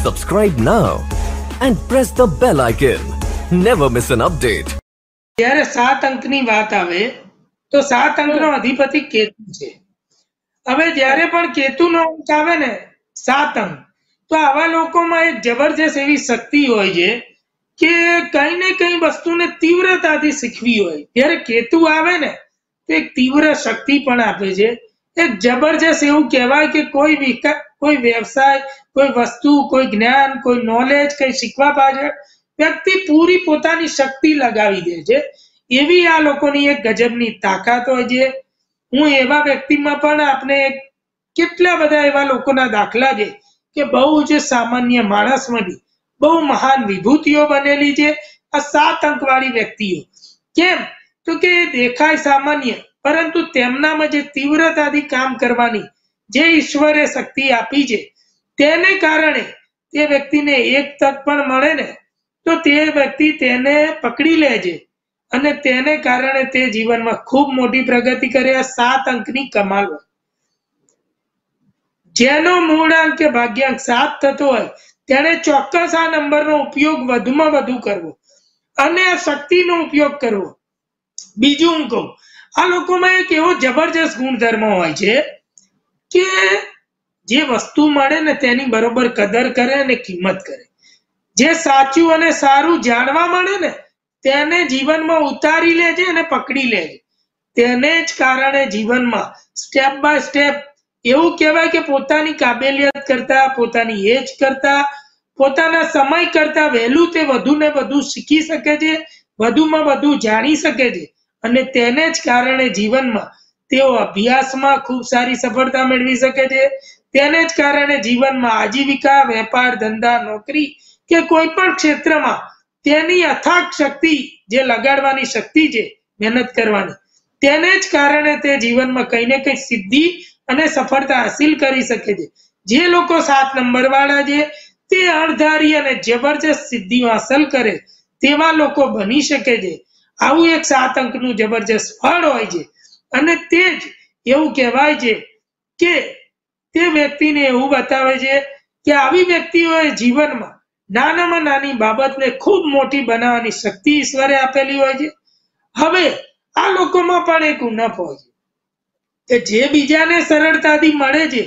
Subscribe now and press the bell icon. Never miss an update. જ્યારે 7 અંકની વાત આવે તો 7 અંકનો અધિપતિ કેતુ છે। હવે જ્યારે પણ કેતુનો અંક આવે ને 7 અંક, તો આવા લોકોમાં એક જબરજસ્ત એવી શક્તિ હોય છે કે કઈ ને કઈ વસ્તુને તીવ્રતાથી શીખવી હોય। જ્યારે કેતુ આવે ને તો એક તીવ્ર શક્તિ પણ આપે છે। એક જબરજસ્ત એવું કહેવાય કે કોઈ વ્યવસાય, કોઈ વસ્તુ, કોઈ જ્ઞાન, કોઈ નોલેજ કઈ શીખવા પાછળ વ્યક્તિ પૂરી પોતાની શક્તિ લગાવી દે છે। એવી આ લોકોની એક ગજબની તાકાત હોય છે। હું એવા વ્યક્તિમાં પણ આપણે કેટલા બધા એવા લોકોના દાખલા છે કે બહુ જ સામાન્ય માણસમાંથી બહુ મહાન વિભૂતિઓ બનેલી છે આ 7 અંકવાળી વ્યક્તિઓ। કેમ તો કે દેખાય સામાન્ય, પરંતુ તેમનામાં જે તીવ્રતાથી કામ કરવાની જે ઈશ્વરે શક્તિ આપી છે તેને કારણે તે વ્યક્તિને એક તક પણ મળે ને તો તે વ્યક્તિ તેને પકડી લે છે અને તેને કારણે તે જીવનમાં ખૂબ મોટી પ્રગતિ કરે। આ 7 અંકની કમાલ હોય। જેનો મૂળાંક કે ભાગ્યાંક 7 થતો હોય તેને ચોક્કસ આ નંબરનો ઉપયોગ વધુમાં વધુ કરવો અને આ શક્તિનો ઉપયોગ કરવો। બીજું હું કહું, આ લોકોમાં એક એવો જબરજસ્ત ગુણધર્મ હોય છે કે જે વસ્તુ મળે ને તેની બરોબર કદર કરે અને કિંમત કરે। જે સાચું અને સારું જાણવા મળે ને તેને જીવનમાં ઉતારી લે છે અને પકડી લે છે। તેને જ કારણે જીવનમાં સ્ટેપ બાય સ્ટેપ એવું કહેવાય કે પોતાની કાબેલિયત કરતા, પોતાની એજ કરતા, પોતાના સમય કરતા વહેલું તે વધુ ને વધુ શીખી શકે છે, વધુમાં વધુ જાણી શકે છે અને તેને જ કારણે જીવનમાં તેઓ અભ્યાસમાં ખૂબ સારી સફળતા મેળવી શકે છે। તેને જ કારણે જીવનમાં આજીવિકા, વેપાર, ધંધા, નોકરી કે કોઈ પણ ક્ષેત્રમાં તેની અથાગ શક્તિ જે લગાડવાની શક્તિ છે, મહેનત કરવાની, તેને જ કારણે તે જીવનમાં કઈ ને કઈ સિદ્ધિ અને સફળતા હાસિલ કરી શકે છે। જે લોકો 7 નંબર વાળા છે તે અણધારી અને જબરજસ્ત સિદ્ધિઓ હાંસલ કરે તેવા લોકો બની શકે છે। આવું એક 7 અંકનું જબરજસ્ત ફળ હોય છે અને તે જ એવું કહેવાય છે કે તે વ્યક્તિને એવું બતાવે છે કે આવી વ્યક્તિઓએ જીવનમાં નાનામાં નાની બાબતને ખૂબ મોટી બનાવવાની શક્તિ ઈશ્વરે આપેલી હોય છે। હવે આ લોકોમાં પણ એક ઉણપ હોય છે કે જે બીજાને સરળતાથી મળે છે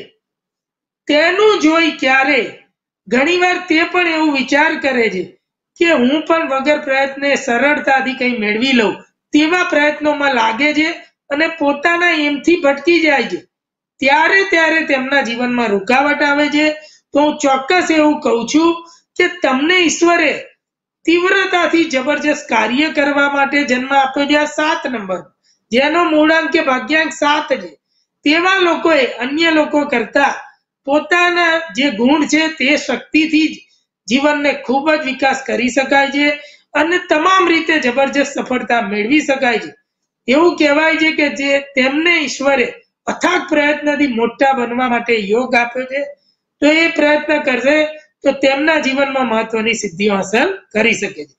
તેનું જોઈ ક્યારે ઘણીવાર તે પણ એવું વિચાર કરે છે કે હું પણ વગર પ્રયત્ને સરળતાથી કંઈ મેળવી લઉં તેવા પ્રયત્નોમાં લાગે છે અને પોતાના એમથી ભટકી જાય છે। ત્યારે તેમના જીવનમાં રૂકાવટ આવે છે। તો હું ચોક્કસ એવું કહું છું કે તમને ઈશ્વરે તીવ્રતાથી જબરજસ્ત કાર્ય કરવા માટે જન્મ આપ્યો છે આ 7 નંબર, જેનો મૂળાંક કે ભાગ્યાંક 7 છે। તેવા લોકોએ અન્ય લોકો કરતા પોતાના જે ગુણ છે તે શક્તિથી જ જીવનને ખૂબ જ વિકાસ કરી શકાય છે અને તમામ રીતે જબરજસ્ત સફળતા મેળવી શકાય છે। એવું કહેવાય છે કે જે તેમને ઈશ્વરે અથાગ પ્રયત્નથી મોટા બનવા માટે યોગ આપ્યો છે, તો એ પ્રયત્ન કરશે તો તેમના જીવનમાં મહત્વની સિદ્ધિઓ હાંસલ કરી શકે છે।